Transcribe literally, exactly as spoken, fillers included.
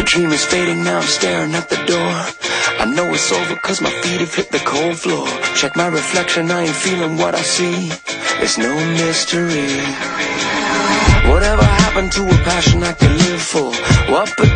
dream is fading, now I'm staring at the door. I know it's over cause my feet have hit the cold floor. Check my reflection, I ain't feeling what I see. It's no mystery. Whatever happened to a passion I could live for? What